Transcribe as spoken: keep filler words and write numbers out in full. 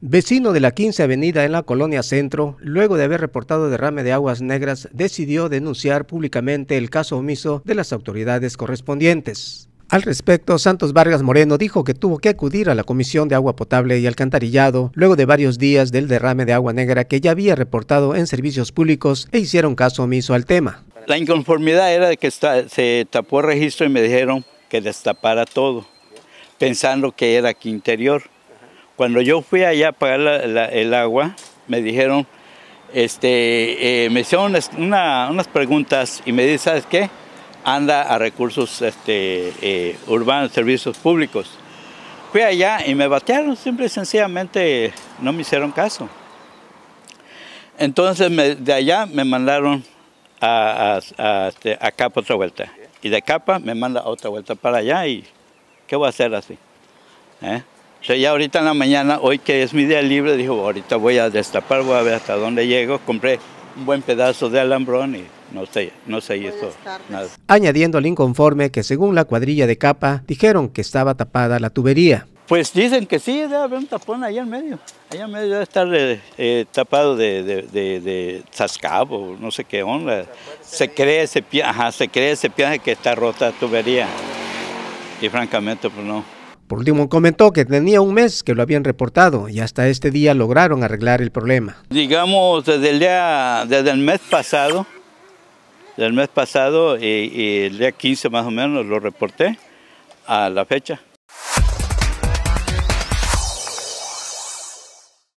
Vecino de la quince Avenida en la Colonia Centro, luego de haber reportado derrame de aguas negras, decidió denunciar públicamente el caso omiso de las autoridades correspondientes. Al respecto, Santos Vargas Moreno dijo que tuvo que acudir a la Comisión de Agua Potable y Alcantarillado luego de varios días del derrame de agua negra que ya había reportado en servicios públicos e hicieron caso omiso al tema. La inconformidad era de que está, se tapó el registro y me dijeron que destapara todo, pensando que era aquí interior. Cuando yo fui allá a pagar la, la, el agua, me dijeron, este, eh, me hicieron unas, una, unas preguntas y me dice, ¿sabes qué? Anda a recursos este, eh, urbanos, servicios públicos. Fui allá y me batearon, simple y sencillamente no me hicieron caso. Entonces me, de allá me mandaron a, a, a, a Capa otra vuelta. Y de Capa me manda otra vuelta para allá y ¿qué voy a hacer así? ¿Eh? O sea, ya ahorita en la mañana, hoy que es mi día libre, dijo, ahorita voy a destapar, voy a ver hasta dónde llego. Compré un buen pedazo de alambrón y no sé, no se hizo nada. Añadiendo al inconforme que según la cuadrilla de Capa, dijeron que estaba tapada la tubería. Pues dicen que sí, debe haber un tapón allá en medio. Allá en medio debe estar eh, eh, tapado de, de, de, de zascabo, no sé qué onda. Se cree ese pie, ajá, se cree ese pie que está rota la tubería. Y francamente, pues no. Por último, comentó que tenía un mes que lo habían reportado y hasta este día lograron arreglar el problema. Digamos, desde el, día, desde el mes pasado, del mes pasado y, y el día quince más o menos lo reporté a la fecha.